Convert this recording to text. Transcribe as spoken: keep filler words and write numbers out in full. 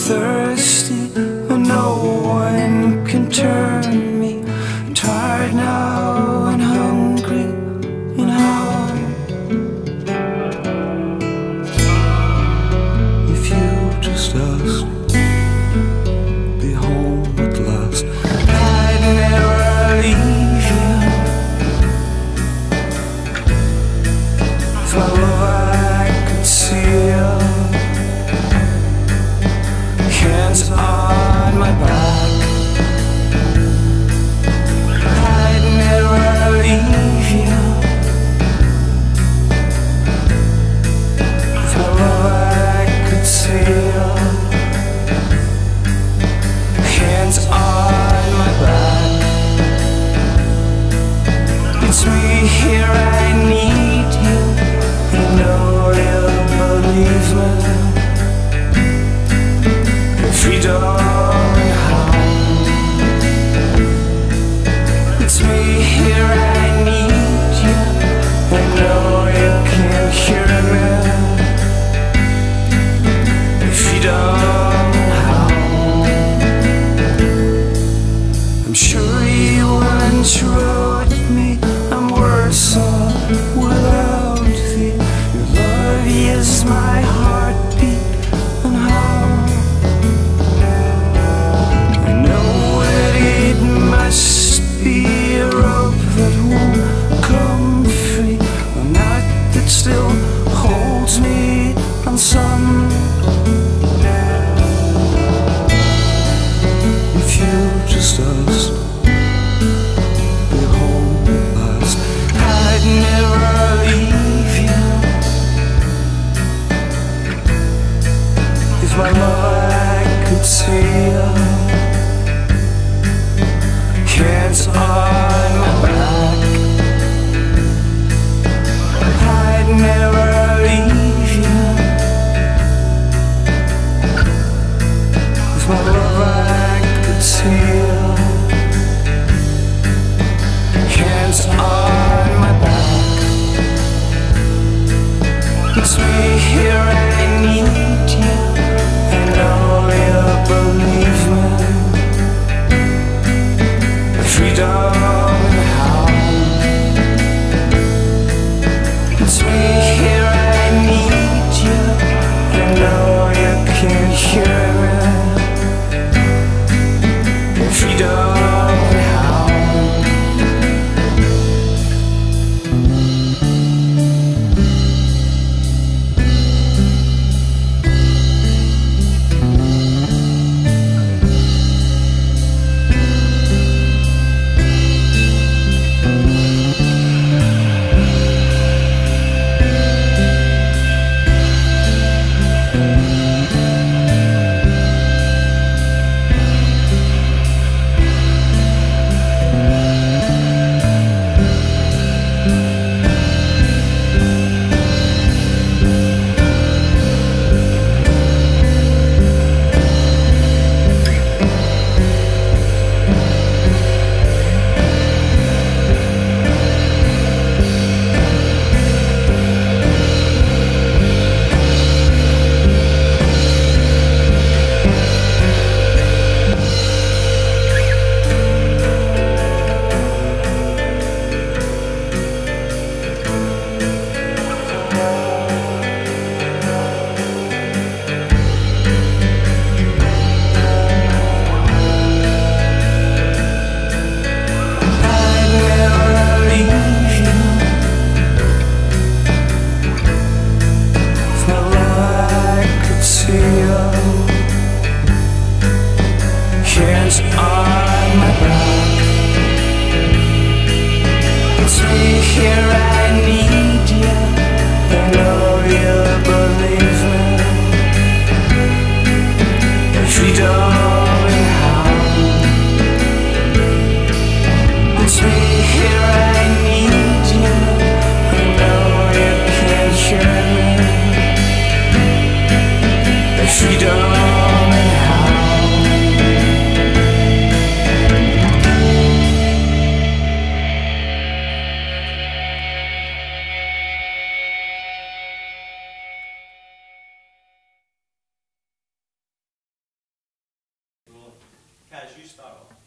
thirsty, and no one can turn me. Tired now and hungry and home. If you just ask, be home at last. I'd never leave you. If my love I could see you, hands on my back. I'd never leave you. If my love I could see you, hands on my back. It's me here, I need you. You know you'll believe me. Freedom and home. It's me here, I need you. I know you can't hear me. Freedom and home. I'm sure you once wrote me, I'm worse off without thee. Your love is my heartbeat and home. Must be a rope that won't come free, a knot that still holds me on some. If you just asked, be home at last. I'd never leave you. If my love I could see you, hands on my back. I'd never leave you. If my love I could see you, hands on my back. It's me here, I need you. I know you believe me. Freedom and home. It's me here. has you start off.